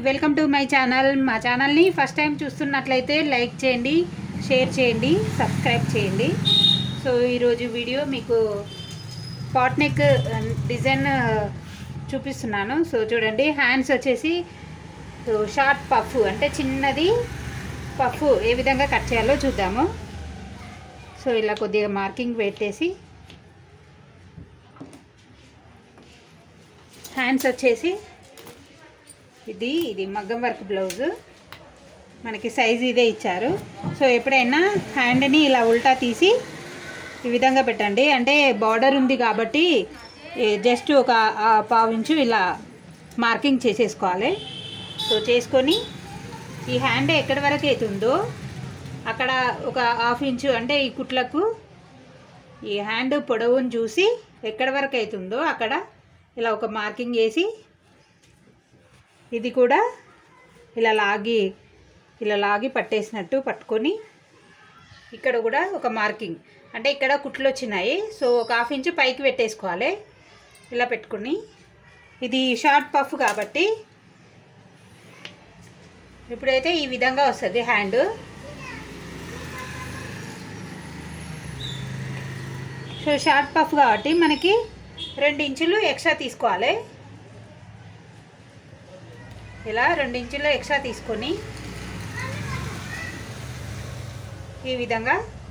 Welcome to my channel. మా ఛానల్ని first time చూస్తున్నట్లయితే లైక్ చేయండి, షేర్ చేయండి, సబ్స్క్రైబ్ చేయండి. సో ఈరోజు వీడియో మీకు పాట్ నెక్ డిజైన్ చూపిస్తున్నాను. సో చూడండి, హ్యాండ్స్ వచ్చేసి షార్ట్ పఫ్ అంటే చిన్నది పఫ్ ఏ విధంగా కట్ చేయాలో చూద్దాము. సో ఇలా కొద్దిగా మార్కింగ్ పెట్టేసి హ్యాండ్స్ వచ్చేసి ఇది మగ్గం వర్క్ బ్లౌజ్, మనకి సైజు ఇదే ఇచ్చారు. సో ఎప్పుడైనా హ్యాండ్ని ఇలా ఉల్టా తీసి ఈ విధంగా పెట్టండి. అంటే బార్డర్ ఉంది కాబట్టి జస్ట్ ఒక పావు ఇంచు ఇలా మార్కింగ్ చేసేసుకోవాలి. సో చేసుకొని ఈ హ్యాండ్ ఎక్కడి వరకు అవుతుందో అక్కడ ఒక హాఫ్ ఇంచు, అంటే ఈ కుట్లకు ఈ హ్యాండ్ పొడవును చూసి ఎక్కడి వరకు అవుతుందో అక్కడ ఇలా ఒక మార్కింగ్ వేసి, ఇది కూడా ఇలా లాగి పట్టేసినట్టు పట్టుకొని ఇక్కడ కూడా ఒక మార్కింగ్, అంటే ఇక్కడ కుట్లు వచ్చినాయి. సో ఒక హాఫ్ ఇంచు పైకి పెట్టేసుకోవాలి. ఇలా పెట్టుకుని, ఇది షార్ట్ పఫ్ కాబట్టి ఇప్పుడైతే ఈ విధంగా వస్తుంది హ్యాండ్. సో షార్ట్ పఫ్ కాబట్టి మనకి 2 ఇంచులు ఎక్స్ట్రా తీసుకోవాలి. ఇలా 2 ఇంచులు ఎక్స్ట్రా తీసుకొని ఈ విధంగా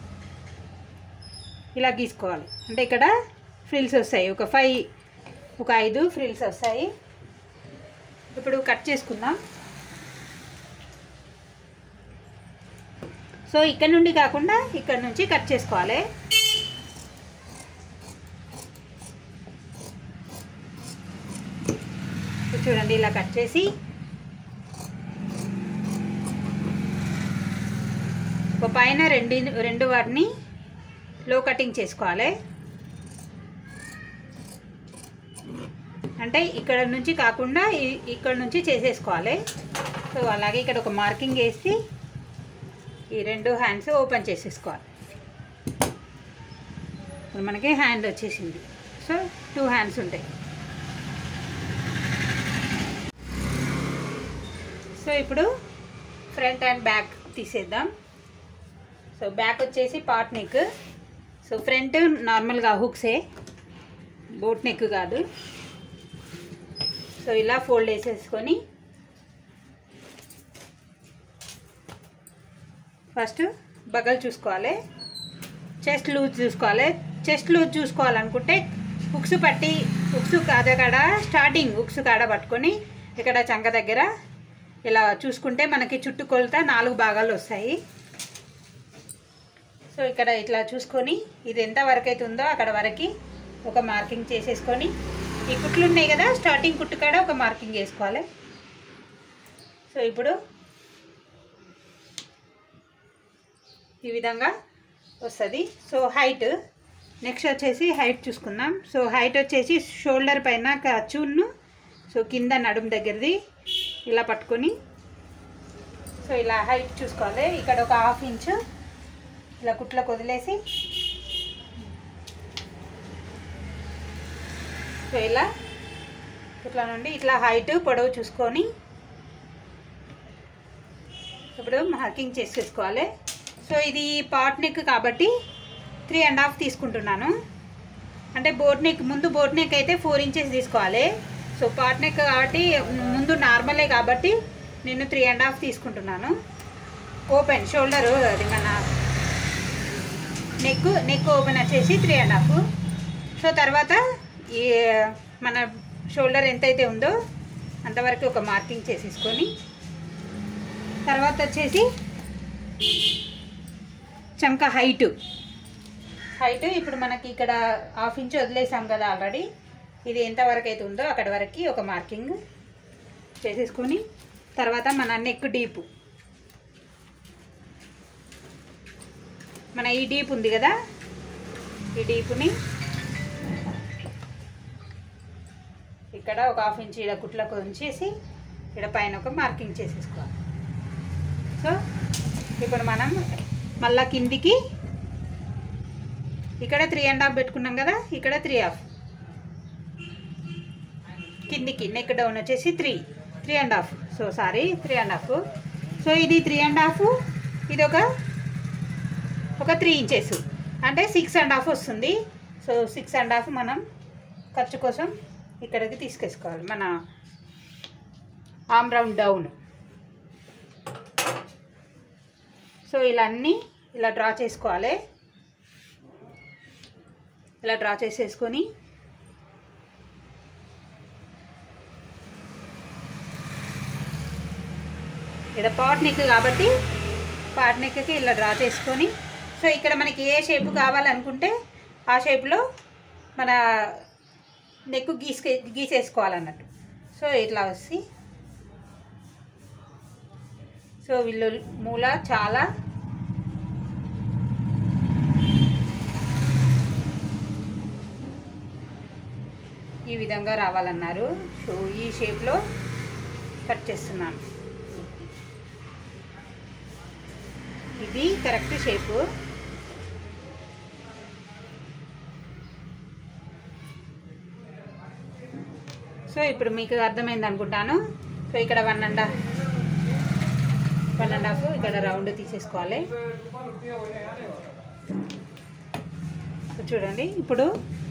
ఇలా గీసుకోవాలి. అంటే ఇక్కడ ఫ్రిల్స్ వస్తాయి, ఒక 5 ఫ్రిల్స్ వస్తాయి. ఇప్పుడు కట్ చేసుకుందాం. సో ఇక్కడ నుండి కాకుండా ఇక్కడ నుంచి కట్ చేసుకోవాలి. చూడండి, ఇలా కట్ చేసి ఒక పైన రెండు వాటిని లో కటింగ్ చేసుకోవాలి. అంటే ఇక్కడ నుంచి కాకుండా ఇక్కడ నుంచి చేసేసుకోవాలి. సో అలాగే ఇక్కడ ఒక మార్కింగ్ వేసి ఈ 2 హ్యాండ్స్ ఓపెన్ చేసేసుకోవాలి. ఇప్పుడు మనకి హ్యాండ్ వచ్చేసింది. సో 2 హ్యాండ్స్ ఉంటాయి. సో ఇప్పుడు ఫ్రంట్ అండ్ బ్యాక్ తీసేద్దాం. సో బ్యాక్ వచ్చేసి పాట్ నెక్. సో ఫ్రంట్ నార్మల్గా హుక్సే, బోట్ నెక్ కాదు. సో ఇలా ఫోల్డ్ వేసేసుకొని ఫస్ట్ బగల్ చూసుకోవాలి, చెస్ట్ లూజ్ చూసుకోవాలి. చెస్ట్ లూజ్ చూసుకోవాలనుకుంటే హుక్స్ పట్టి, హుక్స్ కాడ స్టార్టింగ్ హుక్స్ కాడ పట్టుకొని ఇక్కడ చంక దగ్గర ఇలా చూసుకుంటే మనకి చుట్టు కొలత 4 భాగాలు వస్తాయి. సో ఇక్కడ ఇట్లా చూసుకొని ఇది ఎంత వరకు అవుతుందో అక్కడ వరకు ఒక మార్కింగ్ చేసేసుకొని, ఈ కుట్లు ఉన్నాయి కదా, స్టార్టింగ్ కుట్టు కాడ ఒక మార్కింగ్ వేసుకోవాలి. సో ఇప్పుడు ఈ విధంగా వస్తుంది. సో హైట్ నెక్స్ట్ వచ్చేసి హైట్ చూసుకుందాం. సో హైట్ వచ్చేసి షోల్డర్ పైన ఖర్చును, సో కింద నడుము దగ్గరది ఇలా పట్టుకొని, సో ఇలా హైట్ చూసుకోవాలి. ఇక్కడ ఒక హాఫ్ ఇంచు ఇలా కుట్లకు వదిలేసి, సో ఇలా కుట్ల నుండి ఇట్లా హైట్ పొడవు చూసుకొని ఇప్పుడు మార్కింగ్ చేసేసుకోవాలి. సో ఇది పాట్ నెక్ కాబట్టి 3.5 తీసుకుంటున్నాను. అంటే ముందు బోట్ నెక్ అయితే 4 ఇంచెస్ తీసుకోవాలి. సో పాట్ నెక్ కాబట్టి ముందు నార్మలే కాబట్టి నేను 3.5 తీసుకుంటున్నాను. ఓపెన్ షోల్డర్, అది మన నెక్ ఓపెన్ వచ్చేసి 3.5. సో తర్వాత ఈ మన షోల్డర్ ఎంతైతే ఉందో అంతవరకు ఒక మార్కింగ్ చేసేసుకొని, తర్వాత వచ్చేసి చంక హైట్ ఇప్పుడు మనకి ఇక్కడ హాఫ్ ఇంచ్ వదిలేసాం కదా ఆల్రెడీ. ఇది ఎంతవరకు అయితే ఉందో అక్కడ వరకు ఒక మార్కింగ్ చేసేసుకొని, తర్వాత మన నెక్ డీప్, మన ఈ డీప్ ఉంది కదా, ఈ డీప్ని ఇక్కడ ఒక హాఫ్ ఇంచ్ ఇలా కుట్లకు ఉంచేసి ఇక్కడ పైన ఒక మార్కింగ్ చేసేసుకోవాలి. సో ఇప్పుడు మనం మళ్ళా కిందికి ఇక్కడ 3.5 పెట్టుకున్నాం కదా, ఇక్కడ 3.5 కిందికి నెక్ డౌన్ వచ్చేసి 3.5. So sorry 3.5. సో ఇది 3.5, ఇది ఒక 3 ఇంచెస్ అంటే 6.5 వస్తుంది. సో 6.5 మనం ఖర్చు కోసం ఇక్కడికి తీసుకేసుకోవాలి, మన ఆర్మ్ రౌండ్ డౌన్. సో ఇలా అన్నీ ఇలా డ్రా చేసుకోవాలి. ఇలా డ్రా చేసేసుకొని ఇక్కడ పాట్ నెక్ కాబట్టి పాట్ నెక్కి ఇలా డ్రా చేసుకొని, సో ఇక్కడ మనకి ఏ షేప్ కావాలనుకుంటే ఆ షేప్లో మన నెక్ గీసేసుకోవాలన్నట్టు. సో ఇట్లా వచ్చి, సో వీళ్ళు మూల చాలా ఈ విధంగా రావాలన్నారు. సో ఈ షేప్లో కట్ చేస్తున్నాను. ఇది కరెక్ట్ షేపు. సో ఇప్పుడు మీకు అర్థమైంది అనుకుంటాను. సో ఇక్కడ 1.5 ఇక్కడ రౌండ్ తీసేసుకోవాలి. చూడండి, ఇప్పుడు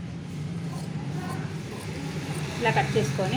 ఇలా కట్ చేసుకొని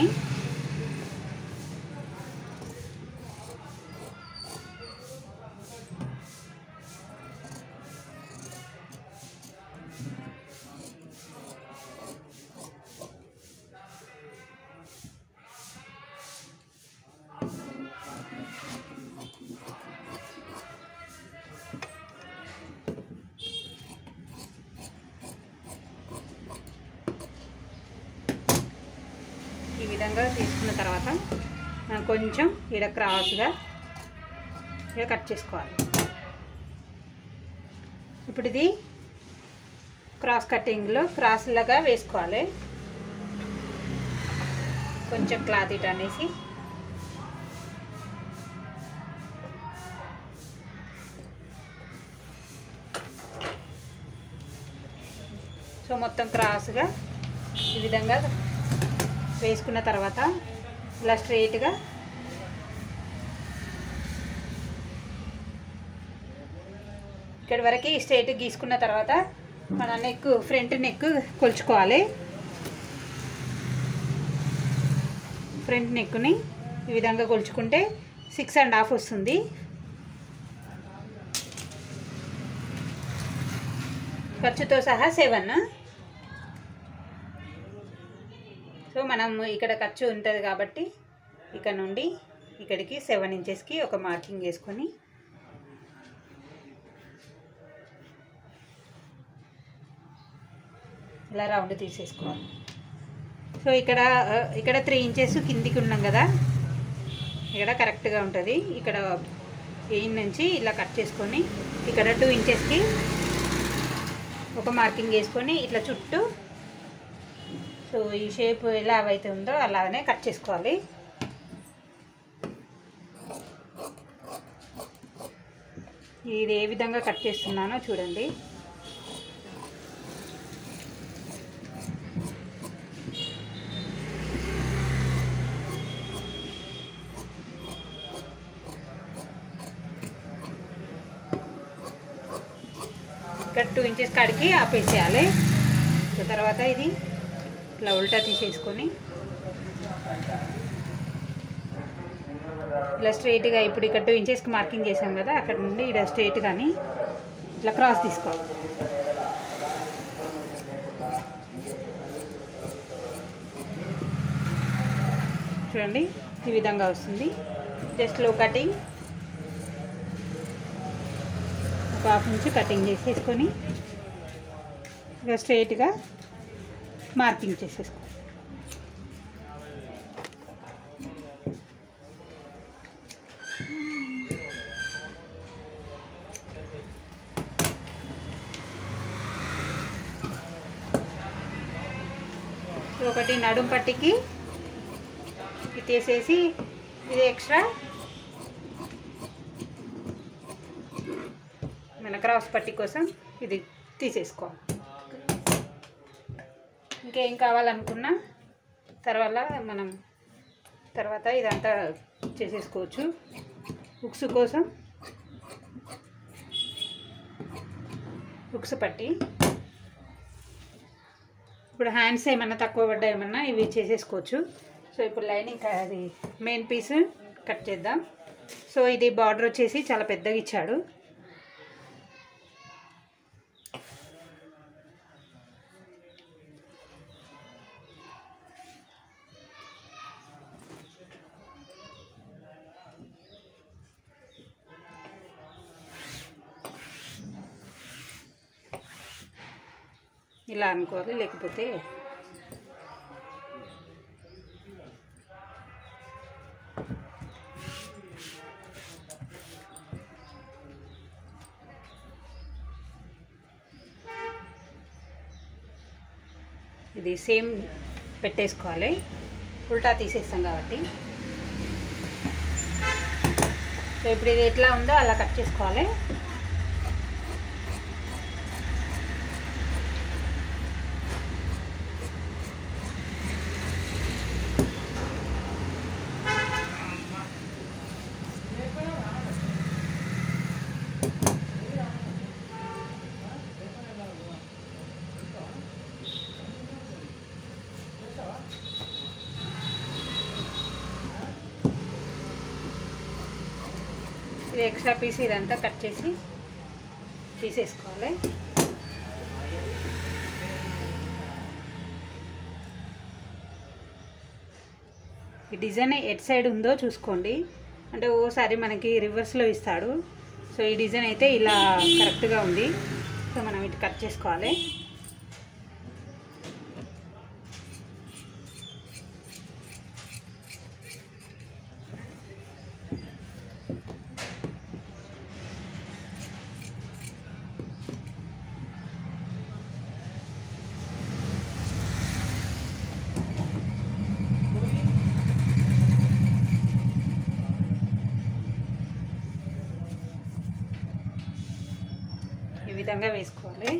ఈ విధంగా తీసుకున్న తర్వాత మనం కొంచెం ఇక్కడ క్రాస్గా ఇక్కడ కట్ చేసుకోవాలి. ఇప్పుడు ఇది క్రాస్ కటింగ్లో క్రాస్ లాగా వేసుకోవాలి. కొంచెం క్లాత్ ఇట్ అనేసి సో మొత్తం క్రాస్గా ఈ విధంగా వేసుకున్న తర్వాత ఇలా స్ట్రైట్గా ఇక్కడ వరకు స్ట్రైట్ గీసుకున్న తర్వాత మన నెక్ ఫ్రంట్ నెక్ కొలుచుకోవాలి. ఫ్రంట్ నెక్ని ఈ విధంగా కొలుచుకుంటే 6.5 వస్తుంది. ఖర్చుతో సహా 7. సో మనం ఇక్కడ ఖర్చు ఉంటుంది కాబట్టి ఇక్కడ నుండి ఇక్కడికి 7 ఇంచెస్కి ఒక మార్కింగ్ వేసుకొని ఇలా రౌండ్ తీసేసుకోవాలి. సో ఇక్కడ 3 ఇంచెస్ కిందికి ఉన్నాం కదా, ఇక్కడ కరెక్ట్గా ఉంటుంది. ఇక్కడ ఎయిన్ నుంచి ఇలా కట్ చేసుకొని ఇక్కడ 2 ఇంచెస్కి ఒక మార్కింగ్ వేసుకొని ఇట్లా చుట్టూ సో ఈ షేప్ ఎలా అయితే ఉందో అలానే కట్ చేసుకోవాలి. ఇది ఏ విధంగా కట్ చేస్తున్నానో చూడండి. ఇక్కడ 2 ఇంచెస్ కాడికి ఆపేసేయాలి. తర్వాత ఇది ఇట్లా ఉల్టా తీసేసుకొని ఇలా స్ట్రైట్గా ఇప్పుడు ఇక్కడ 2 ఇంచెస్కి మార్కింగ్ చేసాం కదా, అక్కడ నుండి ఇక్కడ స్ట్రైట్ కానీ ఇట్లా క్రాస్ తీసుకోవాలి. చూడండి ఈ విధంగా వస్తుంది. జస్ట్ లో కటింగ్ ఒక 1/2 ఇంచ్ కటింగ్ చేసేసుకొని ఇక స్ట్రైట్గా మార్కింగ్ చేసేసుకో. ఒకటి నడుం పట్టికి తీసేసి ఇది ఎక్స్ట్రా మన క్రాస్ పట్టి కోసం ఇది తీసేసుకోవాలి. ఇంకేం కావాలనుకున్నా తర్వాత మనం తర్వాత ఇదంతా చేసేసుకోవచ్చు. హుక్స్ కోసం హుక్స్ పట్టి ఇప్పుడు హ్యాండ్స్ ఏమన్నా తక్కువ పడ్డా ఏమన్నా ఇవి చేసేసుకోవచ్చు. సో ఇప్పుడు లైనింగ్ అది మెయిన్ పీస్ కట్ చేద్దాం. సో ఇది బార్డర్ వచ్చేసి చాలా పెద్దగా ఇచ్చాడు. ఇలా అనుకోవాలి, లేకపోతే ఇది సేమ్ పెట్టేసుకోవాలి. ఉల్టా తీసేస్తాం కాబట్టి. సో ఇప్పుడు ఇది ఎట్లా ఉందో అలా కట్ చేసుకోవాలి. ఇది ఎక్స్ట్రా పీస్ ఇదంతా కట్ చేసి తీసేసుకోవాలి. ఈ డిజైన్ ఎట్ సైడ్ ఉందో చూసుకోండి, అంటే ఓసారి మనకి రివర్స్లో ఇస్తాడు. సో ఈ డిజైన్ అయితే ఇలా కరెక్ట్గా ఉంది. సో మనం ఇటు కట్ చేసుకోవాలి. ఈ విధంగా వేసుకోవాలి.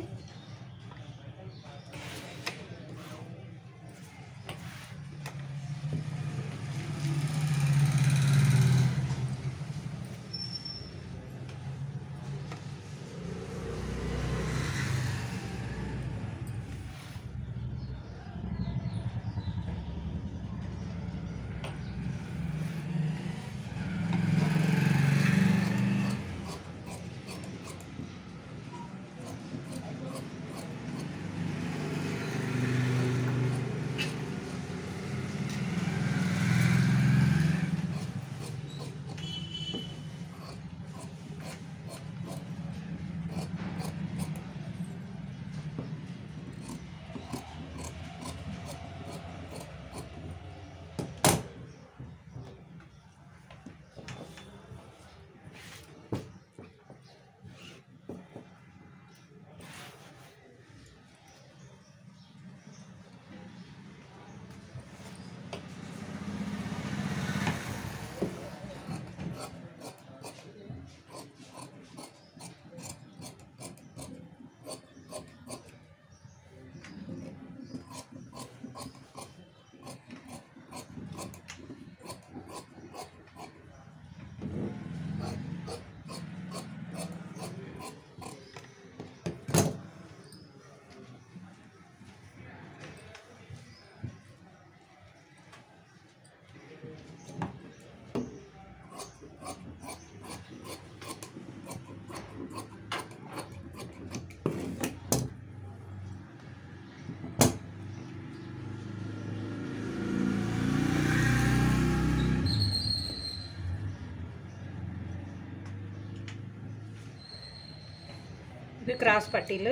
ఇవి క్రాస్ పట్టీలు.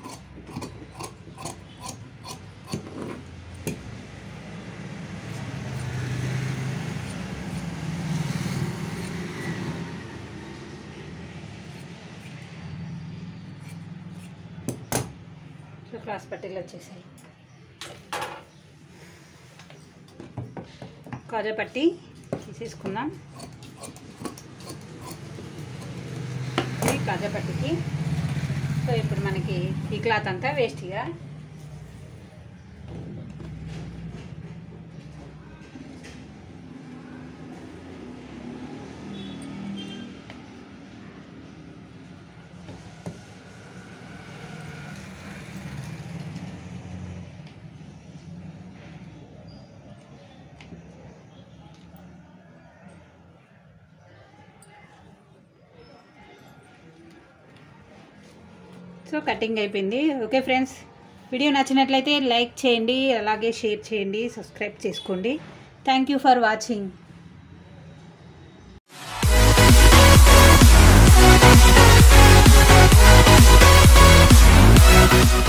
క్రాస్ పట్టీలు వచ్చేసాయి. కాజా పట్టీ తీసేసుకుందాం. ఇది కాజా పట్టీకి. సో ఇప్పుడు మనకి ఈ క్లాత్ అంతా వేస్ట్గా సో కటింగ్ అయిపోయింది. ఓకే ఫ్రెండ్స్, వీడియో నచ్చినట్లయితే లైక్ చేయండి, అలాగే షేర్ చేయండి, సబ్స్క్రైబ్ చేసుకోండి. Thank you for watching.